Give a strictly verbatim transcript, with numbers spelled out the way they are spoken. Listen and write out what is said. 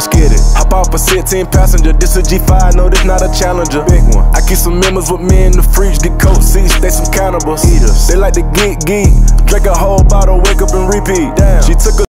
let's get it. Hop off a sixteen passenger, this a G five, no, this not a Challenger. Big one. I keep some members with me in the fridge, get coat seats, they some cannibals. Eaters. They like to geek geek, drink a whole bottle, wake up and repeat. Damn. She took a